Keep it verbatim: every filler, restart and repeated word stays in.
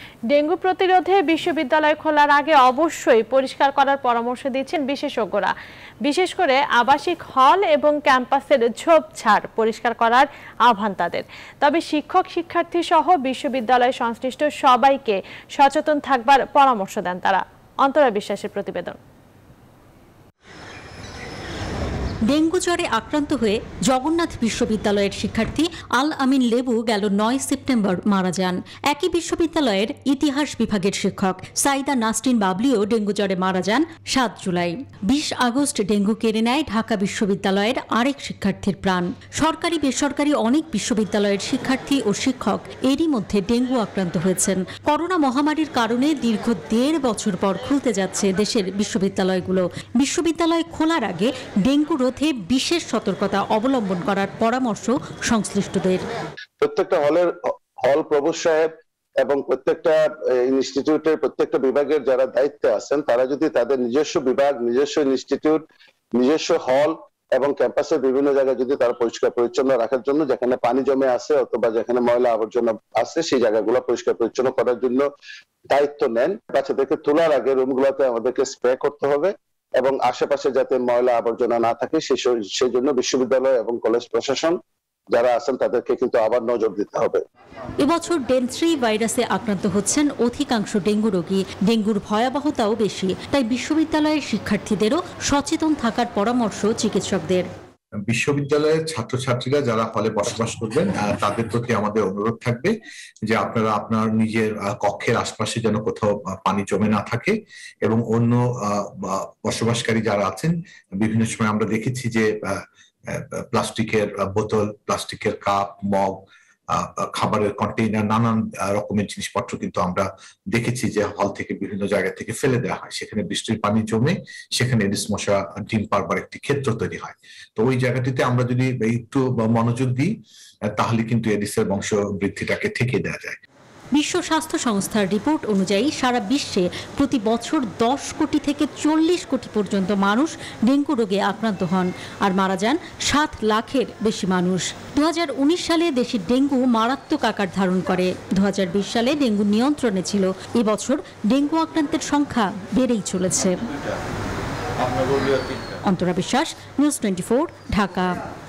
Dengue প্রতিরোধে বিশ্ববিদ্যালয় খোলার আগে অবশ্যই পরিষ্কার করার পরামর্শ দিচ্ছেন বিশেষজ্ঞরা। বিশেষ করে আবাসিক হল এবং ক্যাম্পাসের ঝোপঝাড় পরিষ্কার করার আহ্বান তাদের। তবে শিক্ষক শিক্ষার্থী সহ বিশ্ববিদ্যালয় সংশ্লিষ্ট সবাইকে সচেতন থাকবার পরামর্শ দেন তারা। অন্তরা বিশ্বাসের প্রতিবেদন। ডেঙ্গু জ্বরে আক্রান্ত হয়ে জগন্নাথ বিশ্ববিদ্যালয়ের শিক্ষার্থী আল আমিন লেবু গেল নয় সেপ্টেম্বর মারা যান। একই বিশ্ববিদ্যালয়ের ইতিহাস বিভাগের শিক্ষক সাইদা নাসরিন বাবলিও ডেঙ্গু জ্বরে মারা যান সাত জুলাই। বিশ আগস্ট ডেঙ্গু কেড়ে নেয় ঢাকা বিশ্ববিদ্যালয়ের আরেক শিক্ষার্থীর প্রাণ। সরকারি বেসরকারি অনেক বিশ্ববিদ্যালয়ের শিক্ষার্থী ও শিক্ষক এরই মধ্যে ডেঙ্গু আক্রান্ত হয়েছেন। করোনা মহামারীর কারণে দীর্ঘ দেড় বছর পর খুলতে যাচ্ছে দেশের বিশ্ববিদ্যালয়গুলো। বিশ্ববিদ্যালয় খোলার আগে ডেঙ্গু রোধে বিশেষ সতর্কতা অবলম্বন করার পরামর্শ সংশ্লিষ্টদের। প্রত্যেকটা হলের হল প্রভোস্ট সাহেব এবং প্রত্যেকটা ইনস্টিটিউটের প্রত্যেকটা বিভাগের যারা দায়িত্বে আছেন তারা যদি তাদের নিজস্ব বিভাগ, নিজস্ব ইনস্টিটিউট, নিজস্ব হল এবং ক্যাম্পাসের বিভিন্ন জায়গায় যদি তারা পরিষ্কার পরিচ্ছন্ন রাখার জন্য, যেখানে পানি জমে আছে অথবা যেখানে ময়লা আবর্জনা আছে সেই জায়গাগুলো পরিষ্কার পরিচ্ছন্ন করার জন্য দায়িত্ব নেন। বাচ্চাদেরকে তোলার আগে রুমগুলোতে আমাদেরকে স্প্রে করতে হবে এবং আশেপাশে যাতে ময়লা আবর্জনা না থাকে সেই জন্য বিশ্ববিদ্যালয় এবং কলেজ প্রশাসন যারা আছেন তাদেরকে কিন্তু আবার নজর দিতে হবে। এবছর ডেন থ্রি ভাইরাসে আক্রান্ত হচ্ছেন অধিকাংশ ডেঙ্গু রোগী। ডেঙ্গুর ভয়াবহতাও বেশি, তাই বিশ্ববিদ্যালয়ের শিক্ষার্থীদেরও সচেতন থাকার পরামর্শ চিকিৎসকদের। বিশ্ববিদ্যালয়ের ছাত্রছাত্রীরা যারা হলে বসবাস করবেন তাদের প্রতি আমাদের অনুরোধ থাকবে যে আপনারা আপনার নিজের কক্ষের আশপাশে যেন কোথাও পানি জমে না থাকে এবং অন্য বসবাসকারী যারা আছেন, বিভিন্ন সময় আমরা দেখেছি যে প্লাস্টিকের বোতল, প্লাস্টিকের কাপ, মগ, খাবারের কন্টেইনার, নানান রকমের জিনিসপত্র কিন্তু আমরা দেখেছি যে হল থেকে বিভিন্ন জায়গা থেকে ফেলে দেওয়া হয়। সেখানে বৃষ্টির পানি জমে সেখানে এডিস মশা ডিম পারবার একটি ক্ষেত্র তৈরি হয়। তো ওই জায়গাটিতে আমরা যদি একটু মনোযোগ দিই তাহলে কিন্তু এডিসের বংশ বৃদ্ধিটাকে ঠেকিয়ে দেওয়া যায়। বিশ্ব স্বাস্থ্য সংস্থার রিপোর্ট অনুযায়ী সারা বিশ্বে প্রতি বছর দশ কোটি থেকে চল্লিশ কোটি পর্যন্ত মানুষ ডেঙ্গু রোগে আক্রান্ত হন আর মারা যান সাত লাখের বেশি মানুষ। দু হাজার উনিশ সালে দেশে ডেঙ্গু মারাত্মক আকার ধারণ করে। দু হাজার বিশ সালে ডেঙ্গু নিয়ন্ত্রণে ছিল। এবছর ডেঙ্গু আক্রান্তের সংখ্যা বেড়েই চলেছে। অন্তরা বিশ্বাস, নিউজ টোয়েন্টি ফোর, ঢাকা।